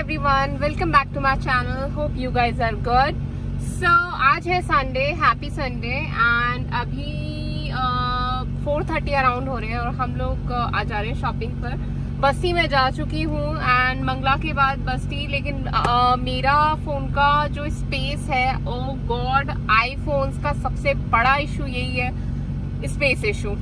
everyone, welcome back to my channel. Hope you guys are good. So आज है Sunday, happy Sunday and अभी 4:30 around हो रहे हैं और हम लोग आज जा रहे हैं शॉपिंग पर। बस्ती में जा चुकी हूँ एंड मंगला के बाद बस्ती, लेकिन मेरा फोन का जो स्पेस है, ओ गॉड, आईफोन्स का सबसे बड़ा इशू यही है, स्पेस इशू।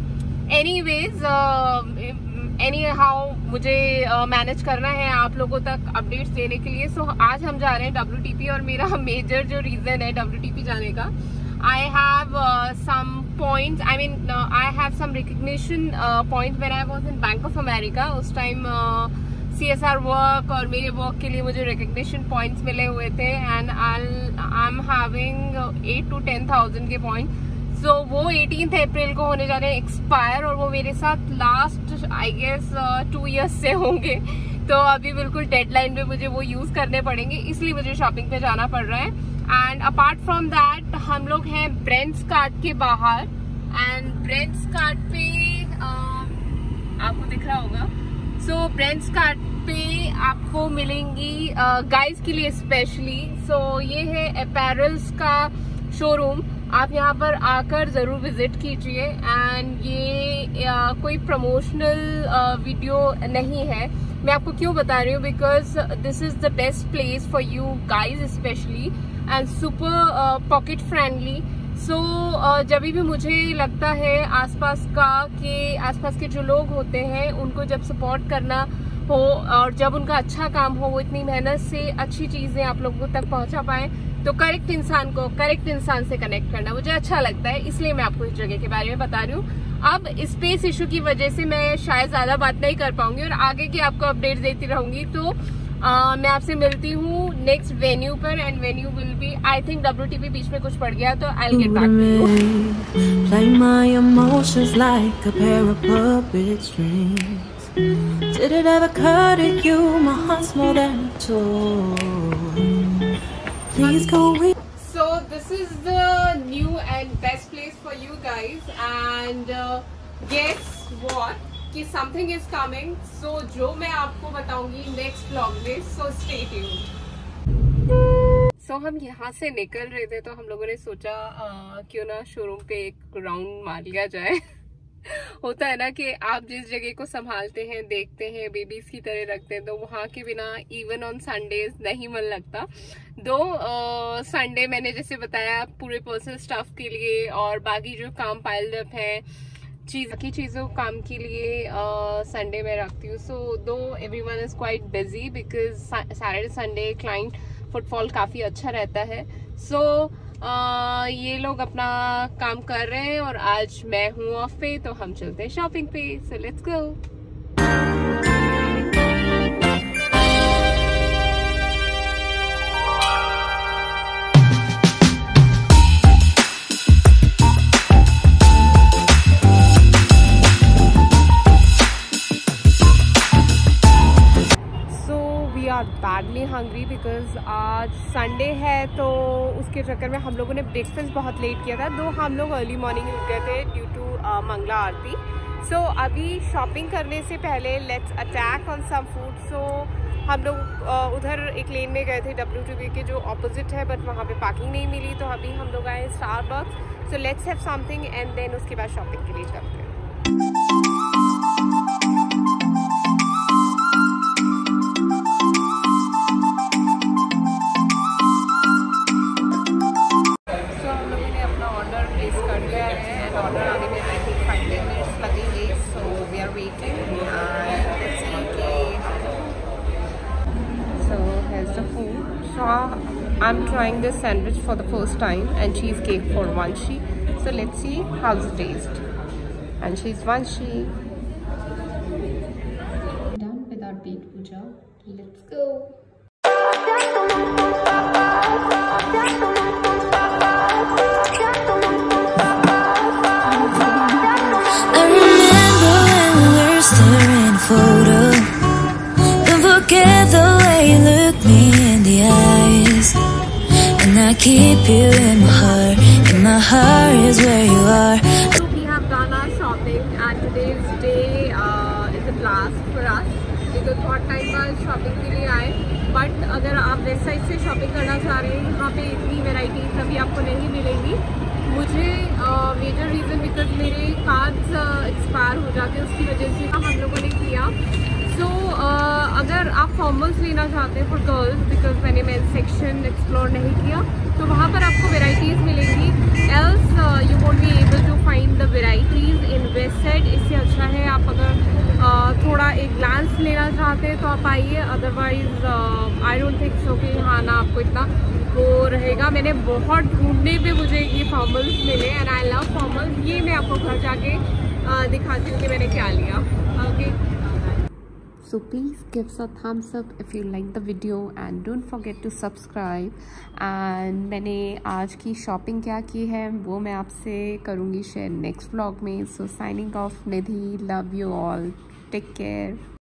एनी हाउ मुझे मैनेज करना है आप लोगों तक अपडेट्स देने के लिए। सो आज हम जा रहे हैं WTP और मेरा मेजर जो रीजन है WTP जाने का, I have some points, I have some recognition points when I was in Bank of America. उस टाइम CSR वर्क और मेरे वर्क के लिए मुझे रिकग्निशन पॉइंट्स मिले हुए थे and I am having 8 to 10,000 के पॉइंट। सो वो 18 अप्रैल को होने जा रहे हैं एक्सपायर और वो मेरे साथ लास्ट आई गेस 2 years से होंगे। तो अभी बिल्कुल डेडलाइन पे मुझे वो यूज करने पड़ेंगे, इसलिए मुझे शॉपिंग पे जाना पड़ रहा है। एंड अपार्ट फ्रॉम दैट हम लोग हैं ब्रेंड्स कार्ट के बाहर एंड ब्रेंड्स कार्ट पे आपको दिख रहा होगा। सो ब्रेंड्स कार्ट पे आपको मिलेंगी गाइज के लिए स्पेशली। सो ये है अपैरल्स का शोरूम, आप यहाँ पर आकर जरूर विजिट कीजिए। एंड ये कोई प्रमोशनल वीडियो नहीं है, मैं आपको क्यों बता रही हूँ, because this is the best place for you guys specially and super pocket friendly. So जब भी मुझे लगता है आसपास के जो लोग होते हैं उनको जब सपोर्ट करना हो और जब उनका अच्छा काम हो, वो इतनी मेहनत से अच्छी चीजें आप लोगों तक पहुंचा पाए, तो करेक्ट इंसान से कनेक्ट करना मुझे अच्छा लगता है, इसलिए मैं आपको इस जगह के बारे में बता रही हूँ। अब स्पेस इशू की वजह से मैं शायद ज्यादा बात नहीं कर पाऊंगी और आगे की आपको अपडेट देती रहूंगी। तो मैं आपसे मिलती हूँ नेक्स्ट वेन्यू पर and venue will be, I think WTP बीच में कुछ पड़ गया तो I will get back to you. Play my emotions like a pair of puppet strings. Did it ever occur to you my heart's more than a toy? Please go read. So this is the new and best place for you guys and guess what, कि something is coming. So जो मैं आपको बताऊंगी next vlog में, so stay tuned. So हम यहाँ से निकल रहे थे तो हम लोगों ने सोचा क्यों ना शोरूम पे एक राउंड मार लिया जाए। होता है ना कि आप जिस जगह को संभालते हैं, देखते हैं, बेबीज की तरह रखते हैं, तो वहाँ के बिना इवन ऑन संडेज नहीं मन लगता। दो संडे मैंने जैसे बताया पूरे पर्सनल स्टाफ के लिए और बाकी जो काम पाइल्ड अप है चीज़ों काम के लिए संडे में रखती हूँ। सो दो everyone is quite busy because Saturday Sunday client footfall काफ़ी अच्छा रहता है। सो ये लोग अपना काम कर रहे हैं और आज मैं हूँ ऑफ पे, तो हम चलते हैं शॉपिंग पे। So let's go. Badly hungry because आज संडे है, तो उसके चक्कर में हम लोगों ने ब्रेकफास्ट बहुत लेट किया था। दो हम लोग अर्ली मॉर्निंग उठ गए थे due to Mangala aarti. So अभी शॉपिंग करने से पहले let's attack on some food. So हम लोग उधर एक लेन में गए थे WTP के जो ऑपोजिट है, बट वहाँ पे पार्किंग नहीं मिली, तो अभी हम लोग आए Starbucks. So let's have something and then उसके बाद शॉपिंग के लिए चलते हैं। ऑर्डर आने में आई थिंक 5 minutes लगेंगे। So we are waiting so here's the food. So I'm trying this sandwich for the first time and cheesecake for Vanshi. So let's see how's the taste. And she's Vanshi. Done with our date puja. Let's go. Staring photo, don't forget the way you look me in the eyes, and I keep you in my heart, and my heart is where you are. So we have done our shopping and today's day is a blast for us because बहुत time बाद shopping के लिए आए, but से shopping करना चाह रहे हैं, यहाँ पे इतनी वेराइटीज़ अभी आपको नहीं मिलेंगी। मुझे मेजर रीज़न बिकॉज मेरे कार्ड्स एक्सपायर हो जाते हैं, उसकी वजह से हम लोगों ने किया। सो अगर आप फॉर्मल्स लेना चाहते हैं फॉर गर्ल्स, बिकॉज मैंने मेंस सेक्शन एक्सप्लोर नहीं किया, तो वहाँ पर आपको वेराइटीज़ मिलेंगी। Else you won't be able to find the varieties in Westside. इससे अच्छा है आप अगर थोड़ा एक ग्लांस लेना चाहते हैं तो आप आइए, otherwise I don't think so कि हाँ ना आपको इतना वो रहेगा। मैंने बहुत ढूंढने पे मुझे ये फॉर्मल्स मिले एंड आई लव फॉर्मल्स। ये मैं आपको घर जाके दिखाती हूँ कि मैंने क्या लिया। Okay, so please give us a thumbs up if you like the video and don't forget to subscribe। and मैंने आज की शॉपिंग क्या की है वो मैं आपसे करूँगी शेयर नेक्स्ट व्लॉग में। so signing off, Nidhi, love you all, take care।